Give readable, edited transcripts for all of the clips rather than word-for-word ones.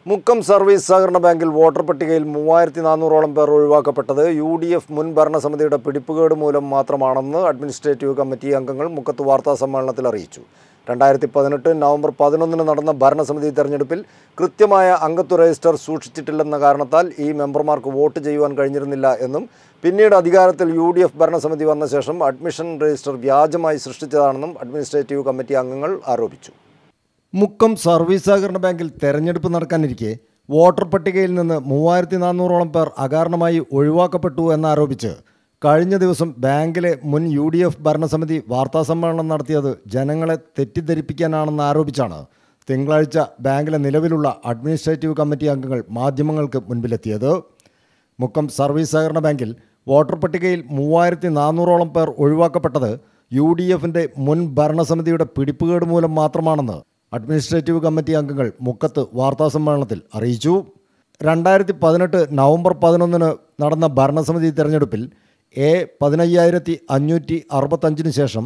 Mukkam service സഹകരണ ബാങ്കിൽ voter പട്ടികയിൽ 3400ഓളം പേർ ഒഴിവാക്കപ്പെട്ടത് UDF മുൻ ഭരണസമിതിയുടെ പിടിപ്പുകേട് മൂലം മാത്രമാണെന്ന് അഡ്മിനിസ്ട്രേറ്റീവ് കമ്മിറ്റി അംഗങ്ങൾ മുക്കത്ത് വാർത്താ സമ്മേളനത്തിൽ അറിയിച്ചു. 2018 നവംബർ 11 നടന്ന ഭരണസമിതി തെരഞ്ഞെടുപ്പിൽ കൃത്യമായ അംഗത്വ രജിസ്റ്റർ സൂക്ഷിച്ചിട്ടില്ലെന്ന കാരണത്താൽ ഈ മെമ്പർമാർക്ക് വോട്ട് ചെയ്യുവാൻ കഴിഞ്ഞിരുന്നില്ല എന്നും പിന്നീട് അധികാരത്തിൽ UDF ഭരണസമിതി വന്ന ശേഷം അഡ്മിഷൻ രജിസ്റ്റർ വ്യാജമായി സൃഷ്ടിച്ചതാണെന്നും അഡ്മിനിസ്ട്രേറ്റീവ് കമ്മിറ്റി അംഗങ്ങൾ ആരോപിച്ചു. മുക്കം സർവീസ് സഹകരണ ബാങ്കിൽ തെരഞ്ഞെടുപ്പ് നടക്കാനിരിക്കെ വോട്ടർ പട്ടികയിൽ നിന്ന് 3400ഓളം പേർ അകാരണമായി ഒഴിവാക്കപ്പെട്ടു എന്നാരോപിച്ച് കഴിഞ്ഞ ദിവസം ബാങ്കിലെ മുൻ UDF ഭരണസമിതി വാർത്താസമ്മേളനം നടത്തിയത് ജനങ്ങളെ തെറ്റിദ്ധരിപ്പിക്കാനാണെന്ന് ആരോപിച്ചാണ് തിങ്കളാഴ്ച ബാങ്കിലെ നിലവിലുള്ള അഡ്മിനിസ്ട്രേറ്റീവ് കമ്മിറ്റി അംഗങ്ങൾ മാധ്യമങ്ങൾക്ക് മുൻപിലെത്തിയത്. മുക്കം സർവീസ് സഹകരണ ബാങ്കിൽ വോട്ടർ പട്ടികയിൽ 3400ഓളം പേർ ഒഴിവാക്കപ്പെട്ടത് UDFിൻ്റെ മുൻ ഭരണസമിതിയുടെ പിടിപ്പുകേട് മൂലം മാത്രമാണെന്ന് അഡ്മിനിസ്ട്രേറ്റീവ് കമ്മിറ്റി അംഗങ്ങൾ മുക്കത്ത് വാർത്താസമ്മേളനത്തിൽ അറിയിച്ചു. 2018 നവംബർ 11 നടന്ന ഭരണസമിതി തെരഞ്ഞെടുപ്പിൽ A15565 ശേഷം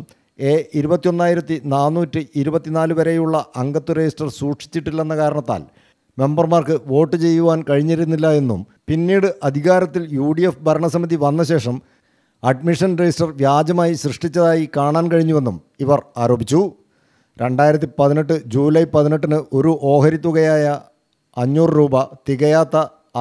A21424 വരെയുള്ള അംഗത്വ രജിസ്റ്റർ സൂക്ഷിച്ചിട്ടില്ലെന്ന കാരണത്താൽ മെമ്പർമാർക്ക് വോട്ട് ചെയ്യുവാൻ കഴിഞ്ഞിരുന്നില്ല എന്നും പിന്നീട് അധികാരത്തിൽ UDF ഭരണസമിതി വന്ന ശേഷം അഡ്മിഷൻ രജിസ്റ്റർ വ്യാജമായി സൃഷ്ടിച്ചതായി കാണാൻ കഴിഞ്ഞുവെന്നും ഇവർ ആരോപിച്ചു. 2018 ജൂലൈ 18 ഒരു ഓഹരി തുകയായ 500 രൂപ തികയാത്ത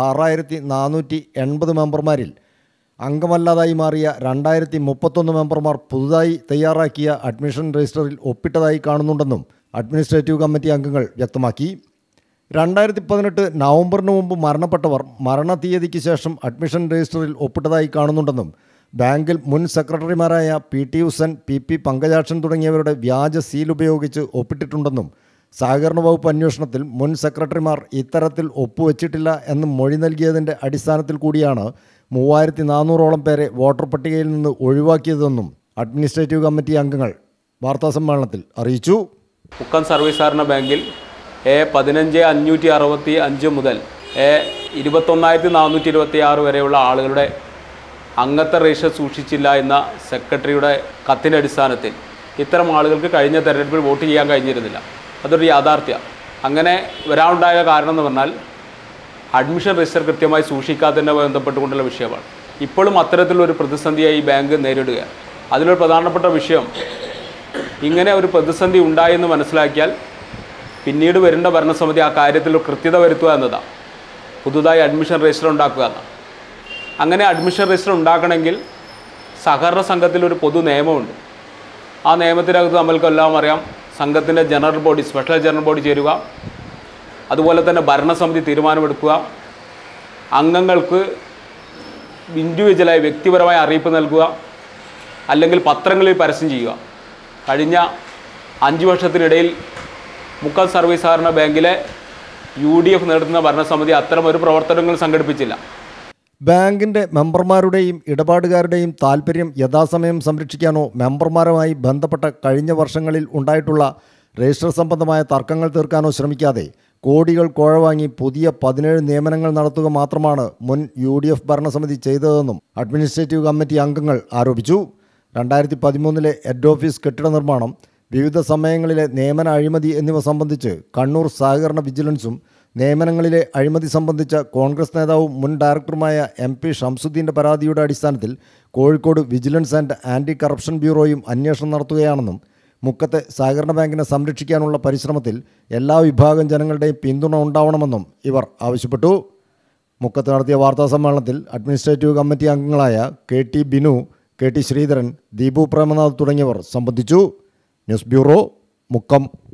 6480 മെമ്പർമാരിൽ അംഗമല്ലാതായി മാറിയ 2031 മെമ്പർമാർ പുതുതായി തയ്യാറാക്കിയ അഡ്മിഷൻ രജിസ്റ്ററിൽ ഒപ്പിട്ടതായി കാണുന്നുണ്ടെന്നും അഡ്മിനിസ്ട്രേറ്റീവ് കമ്മിറ്റി അംഗങ്ങൾ വ്യക്തമാക്കി. 2018 നവംബറിന് മുമ്പ് മരണപ്പെട്ടവർ മരണതീയതിക്ക് ശേഷം അഡ്മിഷൻ രജിസ്റ്ററിൽ ഒപ്പിട്ടതായി കാണുന്നുണ്ടെന്നും ബാങ്കിൽ മുൻ സെക്രട്ടറിമാരായ PT ഹുസൈൻ, PP പങ്കജാക്ഷൻ തുടങ്ങിയവരുടെ വ്യാജ സീൽ ഉപയോഗിച്ച് ഒപ്പിട്ടിട്ടുണ്ടെന്നും സഹകരണ വകുപ്പ് അന്വേഷണത്തിൽ മുൻ സെക്രട്ടറിമാർ ഇത്തരത്തിൽ ഒപ്പുവെച്ചിട്ടില്ല എന്ന് മൊഴി നൽകിയതിൻ്റെ അടിസ്ഥാനത്തിൽ കൂടിയാണ് 3400ഓളം പേരെ വോട്ടർ പട്ടികയിൽ നിന്ന് ഒഴിവാക്കിയതെന്നും അഡ്മിനിസ്ട്രേറ്റീവ് കമ്മിറ്റി അംഗങ്ങൾ വാർത്താസമ്മേളനത്തിൽ അറിയിച്ചു. മുക്കം സർവീസ് സഹകരണ ബാങ്കിൽ A15565 മുതൽ A21426 വരെയുള്ള ആളുകളുടെ അംഗത്വ രജിസ്റ്റർ സൂക്ഷിച്ചില്ല എന്ന സെക്രട്ടറിയുടെ കത്തിൻ്റെ അടിസ്ഥാനത്തിൽ ഇത്തരം ആളുകൾക്ക് കഴിഞ്ഞ തെരഞ്ഞെടുപ്പിൽ വോട്ട് ചെയ്യാൻ കഴിഞ്ഞിരുന്നില്ല. അതൊരു യാഥാർത്ഥ്യമാണ്. അങ്ങനെ വരാനുണ്ടായ കാരണം എന്ന് പറഞ്ഞാൽ അഡ്മിഷൻ രജിസ്റ്റർ കൃത്യമായി സൂക്ഷിക്കാത്തതിനെ ബന്ധപ്പെട്ടുകൊണ്ടുള്ള വിഷയമാണ്. ഇപ്പോഴും അത്തരത്തിലൊരു പ്രതിസന്ധിയായി ഈ ബാങ്ക് നേരിടുകയാണ്. അതിലൊരു പ്രധാനപ്പെട്ട വിഷയം, ഇങ്ങനെ ഒരു പ്രതിസന്ധി ഉണ്ടായെന്ന് മനസ്സിലാക്കിയാൽ പിന്നീട് വരുന്ന ഭരണസമിതി ആ കാര്യത്തിൽ കൃത്യത വരുത്തുക എന്നതാണ്. പുതുതായി അഡ്മിഷൻ രജിസ്റ്റർ ഉണ്ടാക്കുക എന്നാണ്. അങ്ങനെ അഡ്മിഷൻ രജിസ്റ്റർ ഉണ്ടാക്കണമെങ്കിൽ സഹകരണ സംഘത്തിലൊരു പൊതു നിയമമുണ്ട്. ആ നിയമത്തിനകത്ത് നമ്മൾക്കെല്ലാം അറിയാം, സംഘത്തിൻ്റെ general body, special general body ചേരുക, അതുപോലെ തന്നെ ഭരണസമിതി തീരുമാനമെടുക്കുക, അംഗങ്ങൾക്ക് ഇൻഡിവിജ്വലായി വ്യക്തിപരമായ അറിയിപ്പ് നൽകുക, അല്ലെങ്കിൽ പത്രങ്ങളിൽ പരസ്യം ചെയ്യുക. കഴിഞ്ഞ 5 വർഷത്തിനിടയിൽ മുക്കം സർവീസ് സഹകരണ ബാങ്കിലെ UDF നേടുന്ന ഭരണസമിതി അത്തരമൊരു പ്രവർത്തനങ്ങൾ സംഘടിപ്പിച്ചില്ല. ബാങ്കിൻ്റെ മെമ്പർമാരുടെയും ഇടപാടുകാരുടെയും താൽപ്പര്യം യഥാസമയം സംരക്ഷിക്കാനോ മെമ്പർമാരുമായി ബന്ധപ്പെട്ട കഴിഞ്ഞ വർഷങ്ങളിൽ ഉണ്ടായിട്ടുള്ള രജിസ്റ്റർ സംബന്ധമായ തർക്കങ്ങൾ തീർക്കാനോ ശ്രമിക്കാതെ കോടികൾ കോഴവാങ്ങി പുതിയ 17 നിയമനങ്ങൾ നടത്തുക മാത്രമാണ് മുൻ UDF ഭരണസമിതി ചെയ്തതെന്നും അഡ്മിനിസ്ട്രേറ്റീവ് കമ്മിറ്റി അംഗങ്ങൾ ആരോപിച്ചു. 2013 ഹെഡ് ഓഫീസ് കെട്ടിട നിർമ്മാണം, വിവിധ സമയങ്ങളിലെ നിയമന അഴിമതി എന്നിവ സംബന്ധിച്ച് കണ്ണൂർ സഹകരണ വിജിലൻസും നിയമനങ്ങളിലെ അഴിമതി സംബന്ധിച്ച കോൺഗ്രസ് നേതാവും മുൻ ഡയറക്ടറുമായ MP ഷംസുദ്ദീൻ്റെ പരാതിയുടെ അടിസ്ഥാനത്തിൽ Kozhikode vigilance and anti corruption ബ്യൂറോയും അന്വേഷണം നടത്തുകയാണെന്നും മുക്കത്തെ സഹകരണ ബാങ്കിനെ സംരക്ഷിക്കാനുള്ള പരിശ്രമത്തിൽ എല്ലാ വിഭാഗം ജനങ്ങളുടെയും പിന്തുണ ഉണ്ടാവണമെന്നും ഇവർ ആവശ്യപ്പെട്ടു. മുക്കത്ത് നടത്തിയ വാർത്താസമ്മേളനത്തിൽ അഡ്മിനിസ്ട്രേറ്റീവ് കമ്മിറ്റി അംഗങ്ങളായ KT ബിനു, KT ശ്രീധരൻ, ദീപു പ്രേമനാഥ് തുടങ്ങിയവർ സംബന്ധിച്ചു. News bureau, Mukkam.